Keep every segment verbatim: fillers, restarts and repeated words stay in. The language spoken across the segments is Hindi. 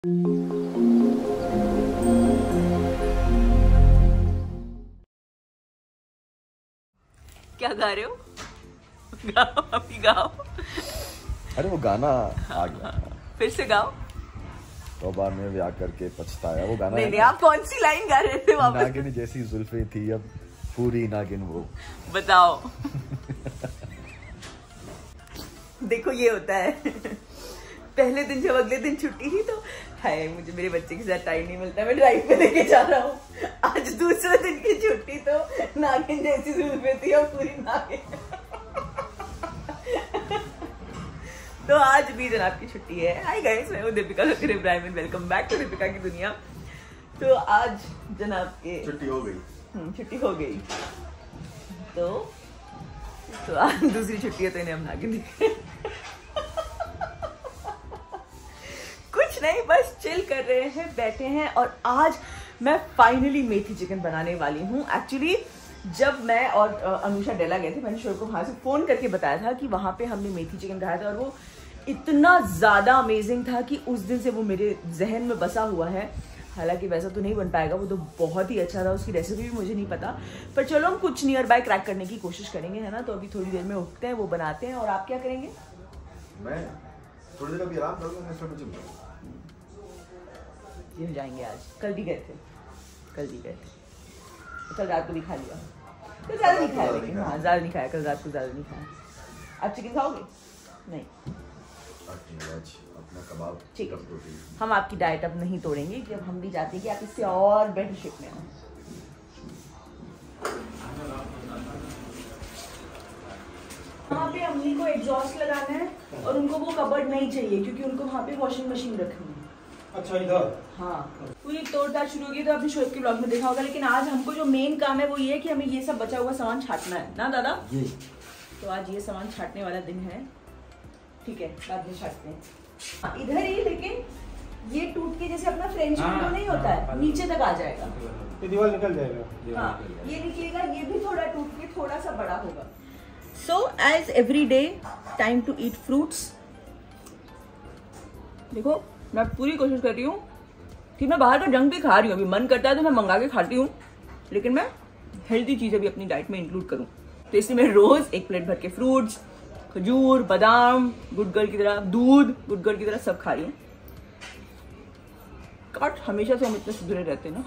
क्या गा रहे हो? गाओ अभी गाओ। अरे वो गाना आ गया, फिर से गाओ। तौबा में ब्याह करके पछताया, वो गाना। नहीं नहीं, आप कौन सी लाइन गा रहे थे वापस? नागिन जैसी जुल्फे थी अब पूरी नागिन वो। बताओ। देखो ये होता है, पहले दिन जब अगले दिन छुट्टी थी तो हाय मुझे मेरे बच्चे के साथ टाइम नहीं मिलता, मैं ड्राइव पे लेके जा रहा हूँ। आज दूसरे दिन की छुट्टी तो नागिन जैसी जुल्फे थी और पूरी नागिन। तो आज भी जनाब की छुट्टी है। हाय गाइस, मैं हूँ Dipika Kakar Ibrahim and welcome back to Dipika की दुनिया। तो आज जनाब के छुट्टी हो गई। हम्म छुट्टी हो गई तो तो आज दूसरी छुट्टी है तो इन्हें हम नागिन दिखे। कुछ नहीं, बस चिल कर रहे हैं, बैठे हैं। और आज मैं फाइनली मेथी चिकन बनाने वाली हूँ। एक्चुअली जब मैं और अनुषा डेला गए थे, मैंने शोर को वहां से फोन करके बताया था कि वहां पे हमने मेथी चिकन खाया था और वो इतना ज्यादा अमेजिंग था कि उस दिन से वो मेरे जहन में बसा हुआ है। हालांकि वैसा तो नहीं बन पाएगा, वो तो बहुत ही अच्छा था, उसकी रेसिपी भी मुझे नहीं पता, पर चलो हम कुछ नियर बाय क्रैक करने की कोशिश करेंगे, है ना। तो अभी थोड़ी देर में उठते हैं, वो बनाते हैं। और आप क्या करेंगे? मैं थोड़ी देर अभी आराम करूंगा, जिम जाएंगे आज। कल भी गए थे, कल भी गए थे, कल रात को भी खा लिया। कल ज्यादा नहीं खाया, लेकिन हाँ ज्यादा नहीं खाया, कल रात को ज्यादा नहीं खाया। आप चिकन खाओगे? नहीं, अपना कबाब। ठीक है, हम आपकी डाइट अब नहीं तोड़ेंगे कि अब हम भी चाहते हैं कि आप इससे और बेटर शेप में आए। वहाँ पे अम्मी को एग्जॉस्ट लगाना है और उनको वो कबर्ड नहीं चाहिए क्योंकि उनको वहाँ पे वॉशिंग मशीन रखनी है। अच्छा, इधर? हाँ, पूरी तोड़ताड़ शुरू होगी तो आपने शोएब के ब्लॉग में देखा होगा। लेकिन आज हमको जो मेन काम है वो ये है कि हमें ये सब बचा हुआ सामान छाटना है ना दादा। ये तो आज ये सामान छाटने वाला दिन है, ठीक है, बाद में छाटते हैं। हाँ, इधर ही, लेकिन ये टूट के जैसे अपना फ्रेंच विंडो नहीं होता है, नीचे तक आ जाएगा। ये दीवार निकल जाएगा। हाँ, ये निकलेगा, ये भी थोड़ा टूट के थोड़ा सा बड़ा होगा। So as every day time to eat fruits. देखो मैं पूरी कोशिश कर रही हूँ कि मैं बाहर का जंक भी खा रही हूँ, अभी मन करता है तो मैं मंगा के खाती हूँ, लेकिन मैं हेल्दी चीजें भी अपनी डाइट में इंक्लूड करूँ। तो इसलिए मैं रोज एक प्लेट भर के फ्रूट्स, खजूर, बादाम, गुड गर्ल की तरह दूध, गुड गर्ल की तरह सब खा रही हूँ। कट हमेशा से हम इतने सुधरे रहते हैं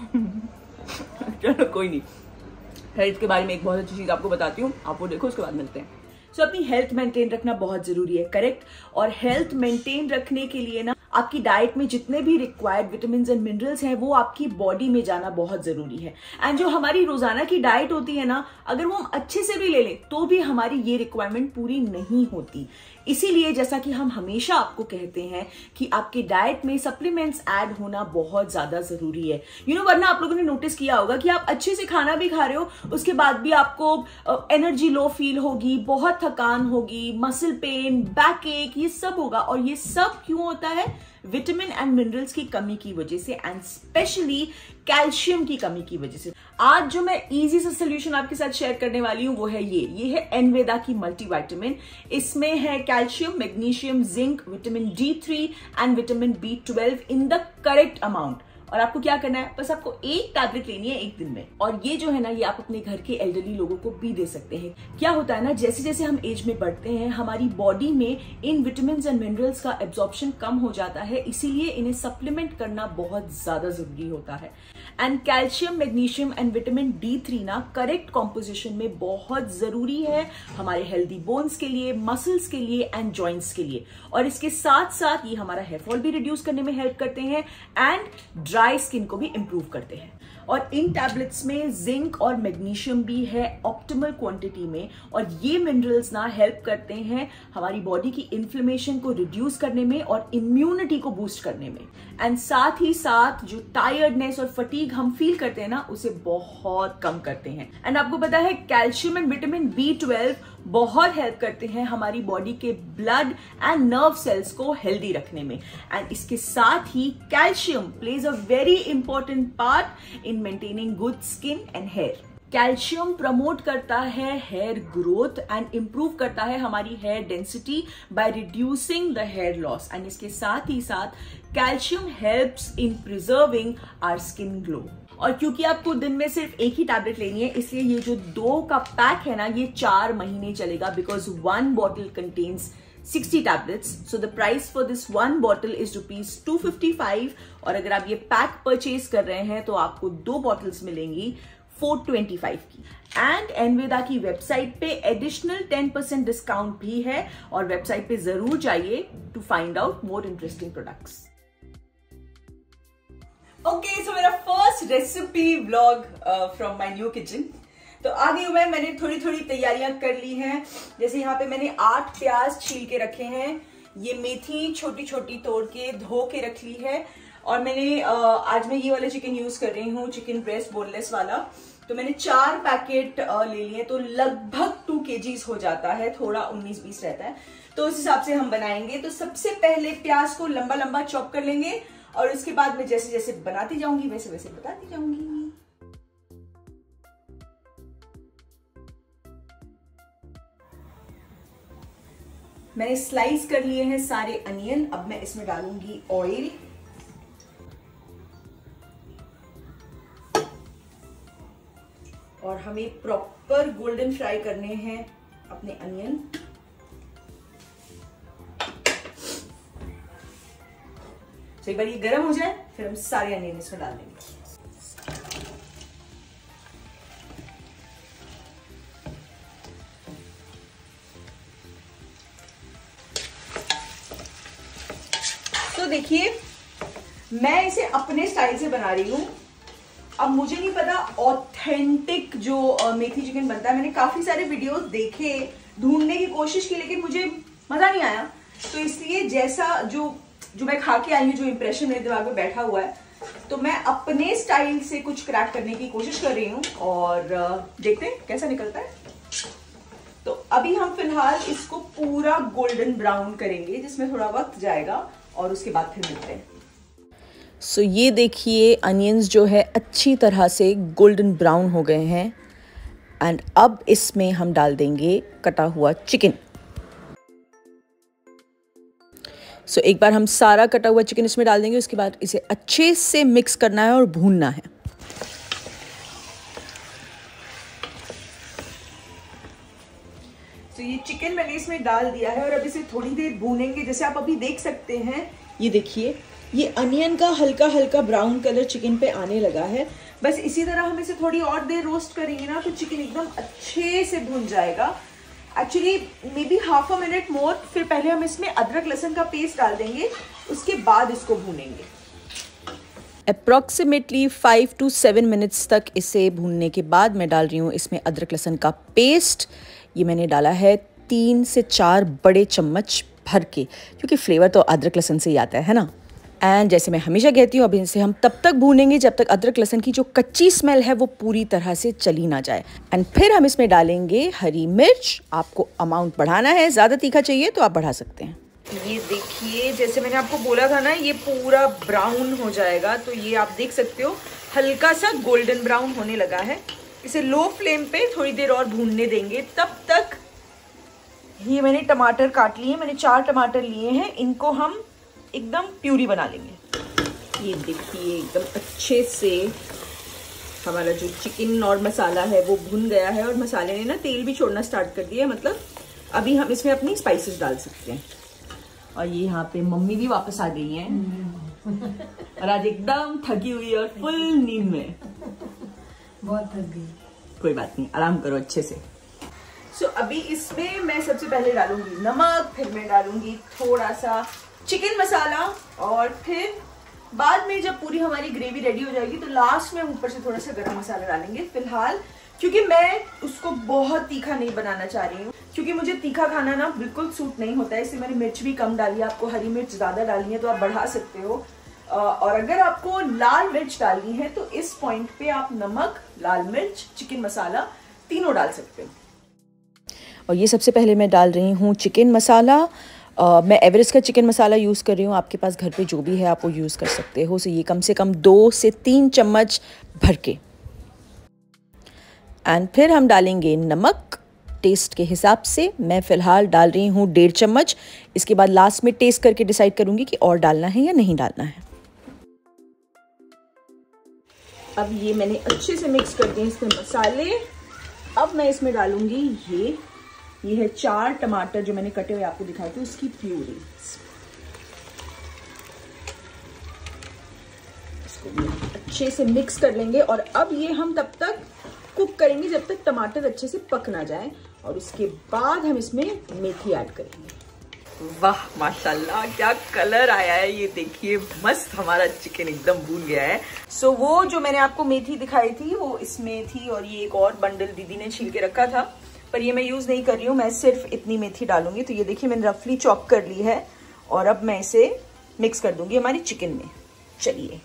ना। चलो कोई नहीं, हेल्थ के बारे में एक बहुत अच्छी चीज आपको बताती हूँ, आप वो देखो, उसके बाद मिलते हैं। सो so, अपनी हेल्थ मेंटेन रखना बहुत जरूरी है, करेक्ट। और हेल्थ मेंटेन रखने के लिए ना आपकी डाइट में जितने भी रिक्वायर्ड विटामिन एंड मिनरल्स हैं वो आपकी बॉडी में जाना बहुत जरूरी है। एंड जो हमारी रोजाना की डाइट होती है ना, अगर वो हम अच्छे से भी ले लें तो भी हमारी ये रिक्वायरमेंट पूरी नहीं होती। इसीलिए जैसा कि हम हमेशा आपको कहते हैं कि आपके डाइट में सप्लीमेंट्स ऐड होना बहुत ज्यादा जरूरी है। यू नो, वरना आप लोगों ने नोटिस किया होगा कि आप अच्छे से खाना भी खा रहे हो, उसके बाद भी आपको एनर्जी लो फील होगी, बहुत थकान होगी, मसल पेन, बैक एक, ये सब होगा। और ये सब क्यों होता है? विटामिन एंड मिनरल्स की कमी की वजह से, एंड स्पेशली कैल्शियम की कमी की वजह से। आज जो मैं इजी सा सोल्यूशन आपके साथ शेयर करने वाली हूं वो है ये ये है एनवेदा की मल्टीविटामिन। इसमें है calcium, magnesium, zinc, vitamin D three and vitamin B twelve in the correct amount. और आपको क्या करना है, बस आपको एक टैबलेट लेनी है एक दिन में। और ये जो है ना, ये आप अपने घर के एल्डरली लोगों को भी दे सकते हैं। क्या होता है ना, जैसे जैसे हम एज में बढ़ते हैं हमारी बॉडी में इन विटामिन एंड मिनरल्स का एब्जॉर्प्शन कम हो जाता है, इसीलिए इन्हें सप्लीमेंट करना बहुत ज्यादा जरूरी होता है। And calcium, magnesium and vitamin D three ना करेक्ट कॉम्पोजिशन में बहुत जरूरी है हमारे हेल्दी बोन्स के लिए, मसल्स के लिए एंड जॉइंट्स के लिए। और इसके साथ साथ ये हमारा हेयर फॉल भी रिड्यूस करने में हेल्प करते हैं एंड ड्राई स्किन को भी इंप्रूव करते हैं। और इन टैबलेट्स में जिंक और मैग्नीशियम भी है ऑप्टिमल क्वांटिटी में, और ये मिनरल्स ना हेल्प करते हैं हमारी बॉडी की इन्फ्लेमेशन को रिड्यूस करने में और इम्यूनिटी को बूस्ट करने में। एंड साथ ही साथ जो टायर्डनेस और फटीग हम फील करते हैं ना, उसे बहुत कम करते हैं। एंड आपको पता है calcium and vitamin B twelve बहुत हेल्प करते हैं हमारी बॉडी के ब्लड एंड नर्व सेल्स को हेल्दी रखने में। एंड इसके साथ ही calcium plays a very important part in maintaining good skin and hair. Calcium promote करता है हेयर ग्रोथ एंड इंप्रूव करता है हमारी hair density by reducing the hair loss, and इसके साथ ही साथ calcium helps in preserving our skin glow. और क्योंकि आपको दिन में सिर्फ एक ही टैबलेट लेनी है, इसलिए ये जो दो का पैक है ना, ये चार महीने चलेगा, because one bottle contains sixty tablets. So the price for this one bottle is rupees two fifty five, और अगर आप ये पैक परचेज कर रहे हैं तो आपको दो बॉटल्स मिलेंगी फोर ट्वेंटी फाइव की। एंड एनवेदा की वेबसाइट पे एडिशनल टेन परसेंट डिस्काउंट भी है, और वेबसाइट पे जरूर जाइए to find out more interesting products. Okay, so मेरा first recipe vlog from my new kitchen. तो आ गई हूं मैं, मैंने थोड़ी थोड़ी तैयारियां कर ली हैं। जैसे यहाँ पे मैंने आठ प्याज छील के रखे हैं, ये मेथी छोटी छोटी तोड़ के धो के रख ली है, और मैंने uh, आज मैं ये वाला चिकन यूज कर रही हूँ, चिकन ब्रेस्ट बोनलेस वाला। तो मैंने चार पैकेट uh, ले लिए, तो लगभग टू केजीज हो जाता है, थोड़ा उन्नीस बीस रहता है, तो उस हिसाब से हम बनाएंगे। तो सबसे पहले प्याज को लंबा लंबा चॉप कर लेंगे, और उसके बाद मैं जैसे जैसे बनाती जाऊंगी वैसे वैसे बताती जाऊंगी। मैंने स्लाइस कर लिए हैं सारे अनियन। अब मैं इसमें डालूंगी ऑयल, और हमें प्रॉपर गोल्डन फ्राई करने हैं अपने अनियन। तो एक बार ये गर्म हो जाए, फिर हम सारे अनियन इसमें डाल देंगे। तो देखिए, मैं इसे अपने स्टाइल से बना रही हूं। अब मुझे नहीं पता ऑथेंटिक जो मेथी चिकन बनता है, मैंने काफी सारे वीडियोस देखे, ढूंढने की कोशिश की, लेकिन मुझे मजा नहीं आया। तो इसलिए जैसा जो जो मैं खा के आई हूँ, जो इंप्रेशन मेरे दिमाग में बैठा हुआ है, तो मैं अपने स्टाइल से कुछ क्रैक करने की कोशिश कर रही हूँ, और देखते हैं कैसा निकलता है। तो अभी हम फिलहाल इसको पूरा गोल्डन ब्राउन करेंगे, जिसमें थोड़ा वक्त जाएगा, और उसके बाद फिर मिलते हैं। सो so, ये देखिए अनियंस जो है अच्छी तरह से गोल्डन ब्राउन हो गए हैं, एंड अब इसमें हम डाल देंगे कटा हुआ चिकन। सो so, एक बार हम सारा कटा हुआ चिकन इसमें डाल देंगे, उसके बाद इसे अच्छे से मिक्स करना है और भूनना है। तो so, ये चिकन मैंने इसमें डाल दिया है, और अब इसे थोड़ी देर भूनेंगे। जैसे आप अभी देख सकते हैं, ये देखिए, ये अनियन का हल्का हल्का ब्राउन कलर चिकन पे आने लगा है। बस इसी तरह हम इसे थोड़ी और देर रोस्ट करेंगे ना, तो चिकन एकदम अच्छे से भुन जाएगा। Actually maybe half a minute more. फिर पहले हम इसमें अदरक लहसुन का पेस्ट डाल देंगे, उसके बाद इसको भूनेंगे। Approximately five to seven minutes तक इसे भूनने के बाद मैं डाल रही हूँ इसमें अदरक लहसुन का पेस्ट। ये मैंने डाला है तीन से चार बड़े चम्मच भर के, क्योंकि फ्लेवर तो अदरक लहसुन से ही आता है ना। एंड जैसे मैं हमेशा कहती हूँ, अभी इसे हम तब तक भूनेंगे जब तक अदरक लहसुन की जो कच्ची स्मेल है वो पूरी तरह से चली ना जाए। एंड फिर हम इसमें डालेंगे हरी मिर्च। आपको अमाउंट बढ़ाना है, ज़्यादा तीखा चाहिए तो आप बढ़ा सकते हैं। ये देखिए, जैसे मैंने आपको बोला था ना, ये पूरा ब्राउन हो जाएगा। तो ये आप देख सकते हो, हल्का सा गोल्डन ब्राउन होने लगा है। इसे लो फ्लेम पे थोड़ी देर और भूनने देंगे। तब तक ये मैंने टमाटर काट लिए, मैंने चार टमाटर लिए हैं, इनको हम एकदम प्यूरी बना लेंगे। ये देखिए, एकदम अच्छे से हमारा जो चिकन और मसाला है वो भुन गया है, और मसाले ने ना तेल भी छोड़ना स्टार्ट कर दिया है। मतलब अभी हम इसमें अपनी स्पाइसेस डाल सकते हैं। और ये यहाँ पे मम्मी भी वापस आ गई हैं और आज एकदम थकी हुई है और फुल नींद में। बहुत थक गई। कोई बात नहीं, आराम करो अच्छे से। सो so, अभी इसमें मैं सबसे पहले डालूंगी नमक, फिर मैं डालूंगी थोड़ा सा चिकन मसाला, और फिर बाद में जब पूरी हमारी ग्रेवी रेडी हो जाएगी तो लास्ट में ऊपर से थोड़ा सा गरम मसाला डालेंगे। फिलहाल क्योंकि मैं उसको बहुत तीखा नहीं बनाना चाह रही हूँ, क्योंकि मुझे तीखा खाना ना बिल्कुल सूट नहीं होता है, इसलिए मैंने मिर्च भी कम डाली है। आपको हरी मिर्च ज्यादा डालनी है तो आप बढ़ा सकते हो, और अगर आपको लाल मिर्च डालनी है तो इस पॉइंट पे आप नमक, लाल मिर्च, चिकन मसाला तीनों डाल सकते हो। और ये सबसे पहले मैं डाल रही हूँ चिकन मसाला। Uh, मैं एवरेस्ट का चिकन मसाला यूज़ कर रही हूँ। आपके पास घर पे जो भी है आप वो यूज़ कर सकते हो। सो ये कम से कम दो से तीन चम्मच भर के। एंड फिर हम डालेंगे नमक टेस्ट के हिसाब से। मैं फ़िलहाल डाल रही हूँ डेढ़ चम्मच। इसके बाद लास्ट में टेस्ट करके डिसाइड करूँगी कि और डालना है या नहीं डालना है। अब ये मैंने अच्छे से मिक्स कर दिए इसमें मसाले। अब मैं इसमें डालूंगी ये ये है चार टमाटर जो मैंने कटे हुए आपको दिखाए थे, उसकी प्यूरी। इसको अच्छे से मिक्स कर लेंगे और अब ये हम तब तक कुक करेंगे जब तक टमाटर अच्छे से पक ना जाए, और उसके बाद हम इसमें मेथी ऐड करेंगे। वाह माशाल्लाह क्या कलर आया है, ये देखिए मस्त हमारा चिकन एकदम भून गया है। सो so, वो जो मैंने आपको मेथी दिखाई थी वो इसमें थी, और ये एक और बंडल दीदी ने छील के रखा था, पर ये मैं यूज नहीं कर रही हूँ। मैं सिर्फ इतनी मेथी डालूंगी। तो ये देखिए मैंने रफली चॉप कर ली है और अब मैं इसे मिक्स कर दूंगी हमारी चिकन में। चलिए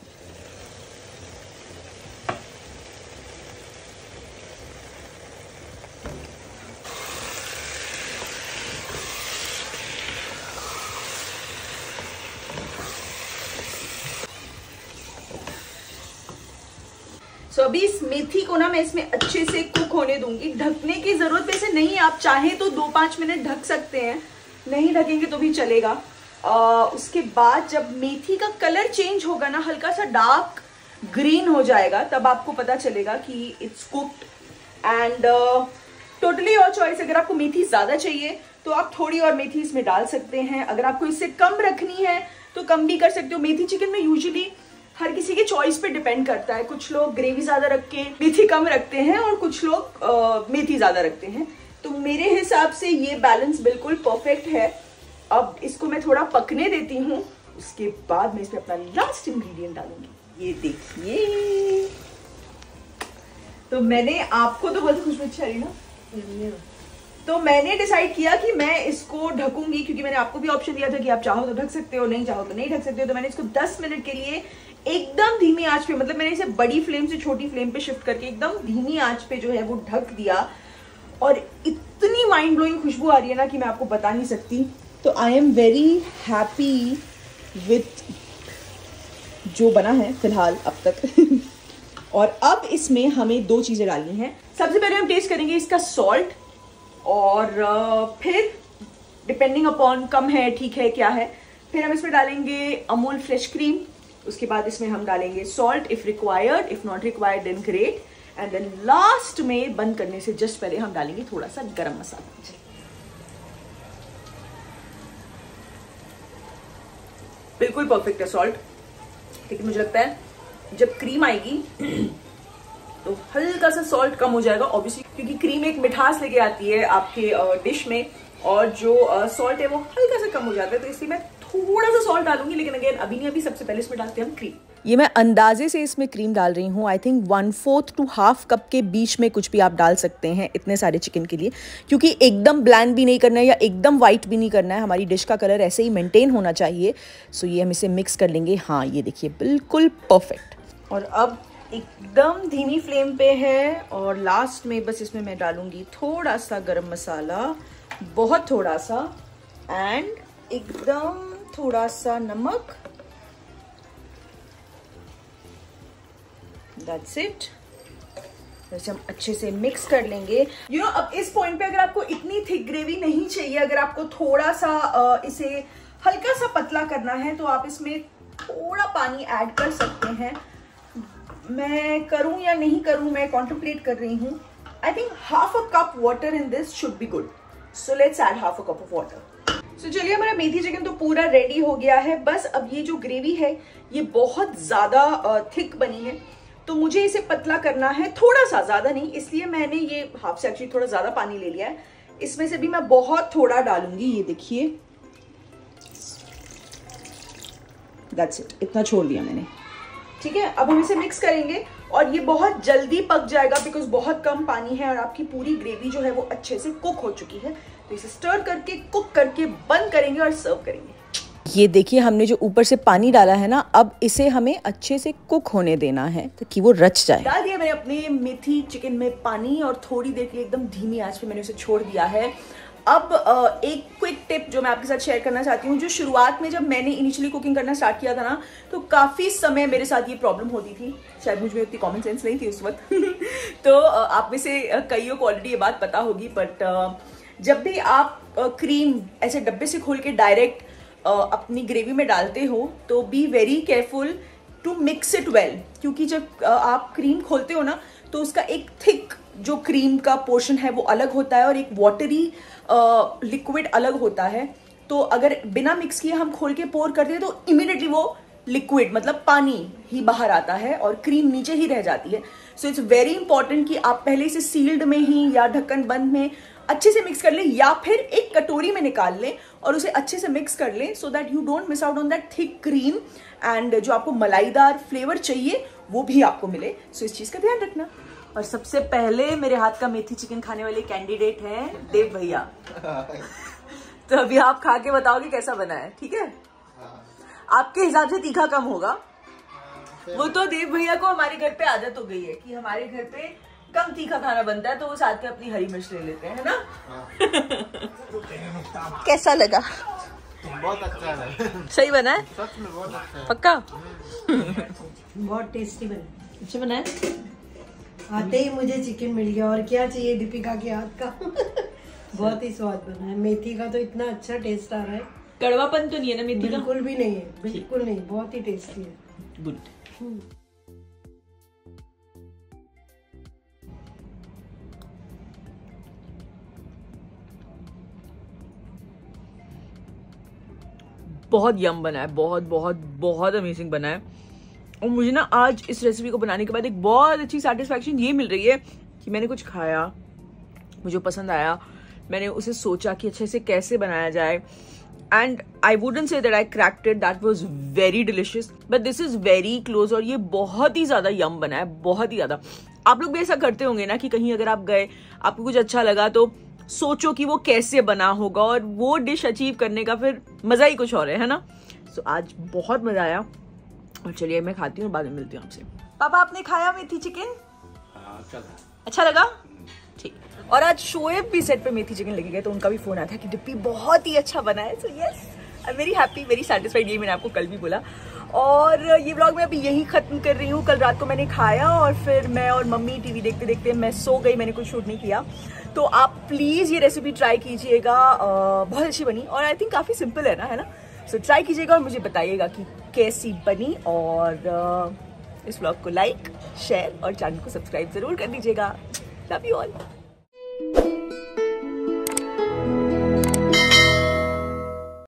तो अभी इस मेथी को ना मैं इसमें अच्छे से कुक होने दूंगी। ढकने की जरूरत वैसे नहीं, आप चाहें तो दो पांच मिनट ढक सकते हैं, नहीं ढकेंगे तो भी चलेगा। आ, उसके बाद जब मेथी का कलर चेंज होगा ना, हल्का सा डार्क ग्रीन हो जाएगा, तब आपको पता चलेगा कि it's cooked. And totally your choice. अगर आपको मेथी ज्यादा चाहिए तो आप थोड़ी और मेथी इसमें डाल सकते हैं। अगर आपको इससे कम रखनी है तो कम भी कर सकते हो। मेथी चिकन में यूजुअली हर किसी के चॉइस पे डिपेंड करता है। कुछ लोग ग्रेवी ज्यादा रख के मेथी कम रखते हैं और कुछ लोग आ, मेथी ज्यादा रखते हैं। तो मेरे हिसाब से ये बैलेंस बिल्कुल परफेक्ट है। अब इसको मैं थोड़ा पकने देती हूँ, उसके बाद मैं इसमें अपना लास्ट इंग्रेडिएंट डालूंगी। ये देखिए, तो मैंने आपको तो बहुत खुशबू अच्छा रही ना, तो मैंने डिसाइड किया कि मैं इसको ढकूंगी, क्योंकि मैंने आपको भी ऑप्शन दिया था कि आप चाहो तो ढक सकते हो, नहीं चाहो तो नहीं ढक सकते हो। तो मैंने इसको दस मिनट के लिए एकदम धीमी आंच पे, मतलब मैंने इसे बड़ी फ्लेम से छोटी फ्लेम पे शिफ्ट करके एकदम धीमी आंच पे जो है वो ढक दिया। और इतनी माइंड ब्लोइंग खुशबू आ रही है ना कि मैं आपको बता नहीं सकती। तो I am very happy with जो बना है फिलहाल अब तक। और अब इसमें हमें दो चीजें डालनी है। सबसे पहले हम टेस्ट करेंगे इसका सॉल्ट, और फिर डिपेंडिंग अपॉन कम है ठीक है क्या है, फिर हम इसमें डालेंगे अमूल फ्रेश क्रीम। उसके बाद इसमें हम डालेंगे salt if required, if not required then great. And then last में बंद करने से जस्ट पहले हम डालेंगे थोड़ा सा गरम मसाला। बिल्कुल परफेक्ट है सॉल्ट, लेकिन मुझे लगता है जब क्रीम आएगी तो हल्का सा सॉल्ट कम हो जाएगा ऑब्वियसली, क्योंकि क्रीम एक मिठास लेके आती है आपके डिश में, और जो सॉल्ट है वो हल्का सा कम हो जाता है। तो इसलिए मैं थोड़ा सा सॉल्ट डालूंगी, लेकिन अगेन अभी नहीं, अभी सबसे पहले इसमें डालते हैं हम क्रीम। ये मैं अंदाजे से इसमें क्रीम डाल रही हूँ। I think one fourth to half cup के बीच में कुछ भी आप डाल सकते हैं इतने सारे चिकन के लिए, क्योंकि एकदम ब्लैंड भी नहीं करना है या एकदम वाइट भी नहीं करना है। हमारी डिश का कलर ऐसे ही मेंटेन होना चाहिए। सो ये हम इसे मिक्स कर लेंगे। हाँ ये देखिए बिल्कुल परफेक्ट। और अब एकदम धीमी फ्लेम पे है, और लास्ट में बस इसमें मैं डालूंगी थोड़ा सा गरम मसाला, बहुत थोड़ा सा, एंड एकदम थोड़ा सा नमक। That's it। वैसे हम अच्छे से मिक्स कर लेंगे। यू you नो know, अब इस पॉइंट पे अगर आपको इतनी थिक ग्रेवी नहीं चाहिए, अगर आपको थोड़ा सा आ, इसे हल्का सा पतला करना है, तो आप इसमें थोड़ा पानी ऐड कर सकते हैं। मैं करूं या नहीं करूं, मैं कॉन्टेम्पलेट कर रही हूँ। I think half a cup water in this should be good, so let's add half a cup of water. So so, चलिए हमारा मेथी चिकन तो पूरा रेडी हो गया है। बस अब ये जो ग्रेवी है ये बहुत ज्यादा थिक बनी है, तो मुझे इसे पतला करना है, थोड़ा सा, ज्यादा नहीं, इसलिए मैंने ये हाफ से एक्चुअली थोड़ा ज्यादा पानी ले लिया है। इसमें से भी मैं बहुत थोड़ा डालूंगी, ये देखिए, दैट्स इट, इतना छोड़ दिया मैंने। ठीक है, अब हम इसे मिक्स करेंगे और ये बहुत जल्दी पक जाएगा बिकॉज बहुत कम पानी है और आपकी पूरी ग्रेवी जो है वो अच्छे से कुक हो चुकी है। तो इसे स्टर करके कुक करके बंद करेंगे और सर्व करेंगे। ये देखिए हमने जो ऊपर से पानी डाला है ना, अब इसे हमें अच्छे से कुक होने देना है ताकि वो रच जाए। डाल दिया मैंने अपने मेथी चिकन में पानी और थोड़ी देर के लिए एकदम धीमी आंच पे मैंने उसे छोड़ दिया है। अब एक क्विक टिप जो मैं आपके साथ शेयर करना चाहती हूँ, जो शुरुआत में जब मैंने इनिशियली कुकिंग करना स्टार्ट किया था ना, तो काफ़ी समय मेरे साथ ये प्रॉब्लम होती थी। शायद मुझ में उतनी कॉमन सेंस नहीं थी उस वक्त तो आप में से कईयों को ऑलरेडी ये बात पता होगी, बट जब भी आप क्रीम ऐसे डब्बे से खोल के डायरेक्ट अपनी ग्रेवी में डालते हो तो be very careful to mix it well, क्योंकि जब आप क्रीम खोलते हो ना तो उसका एक थिक जो क्रीम का पोर्शन है वो अलग होता है और एक वाटरी लिक्विड अलग होता है। तो अगर बिना मिक्स किए हम खोल के पोर करते हैं तो इमीडिएटली वो लिक्विड मतलब पानी ही बाहर आता है और क्रीम नीचे ही रह जाती है। सो इट्स वेरी इंपॉर्टेंट कि आप पहले इसे सील्ड में ही या ढक्कन बंद में अच्छे से मिक्स कर लें, या फिर एक कटोरी में निकाल लें और उसे अच्छे से मिक्स कर लें, so that you don't miss out on that thick cream and जो आपको मलाईदार फ्लेवर चाहिए वो भी आपको मिले। सो इस चीज का ध्यान रखना। और सबसे पहले मेरे हाथ का मेथी चिकन खाने वाले कैंडिडेट हैं देव भैया तो अभी आप खा के बताओगे कैसा बना है, ठीक है? आपके हिसाब से तीखा कम होगा। वो तो देव भैया को हमारे घर पे आदत हो गई है कि हमारे घर पे कम तीखा खाना बनता है, तो वो साथ में अपनी हरी मिर्च ले लेते हैं, है ना? कैसा लगा? बहुत अच्छा है। सही बना है? सच में बहुत अच्छा है। पक्का? बहुत टेस्टी बना। अच्छा बना है? आते ही मुझे चिकन मिल गया, और क्या चाहिए दीपिका के हाथ का बहुत ही स्वाद बना है। मेथी का तो इतना अच्छा टेस्ट आ रहा है। कड़वापन तो नहीं है ना मेथी का? बिल्कुल भी नहीं है, बिल्कुल नहीं, बहुत ही टेस्टी है। गुड। बहुत यम बना है, बहुत बहुत बहुत अमेजिंग बना है। और मुझे ना आज इस रेसिपी को बनाने के बाद एक बहुत अच्छी सेटिस्फैक्शन ये मिल रही है कि मैंने कुछ खाया, मुझे पसंद आया, मैंने उसे सोचा कि अच्छे से कैसे बनाया जाए, and I wouldn't say that I cracked it, that was very delicious, but this is very close. और ये बहुत ही ज्यादा यम बना है, बहुत ही ज्यादा। आप लोग भी ऐसा करते होंगे ना कि कहीं अगर आप गए, आपको कुछ अच्छा लगा तो सोचो कि वो कैसे बना होगा, और वो डिश अचीव करने का फिर मजा ही कुछ और है, है ना? सो so, आज बहुत मजा आया, और चलिए मैं खाती हूँ, बाद में मिलती हूँ आपसे। पापा आपने खाया मेथी चिकन? अच्छा लगा? ठीक। और आज शोएब भी सेट पे मेथी चिकन लेके गए, तो उनका भी फोन आया था कि डिप्पी बहुत ही अच्छा बना है। So yes, I am very happy, very satisfied. ये मैंने आपको कल भी बोला। और ये व्लॉग मैं अभी यही खत्म कर रही हूँ। कल रात को मैंने खाया और फिर मैं और मम्मी टीवी देखते देखते मैं सो गई, मैंने कुछ शूट नहीं किया। तो आप प्लीज ये रेसिपी ट्राई कीजिएगा, बहुत अच्छी बनी, और आई थिंक काफी सिंपल है ना, है ना? सो so, ट्राई कीजिएगा और मुझे बताइएगा कि कैसी बनी। और इस व्लॉग को लाइक, शेयर और चैनल को सब्सक्राइब जरूर कर दीजिएगा। Love you all.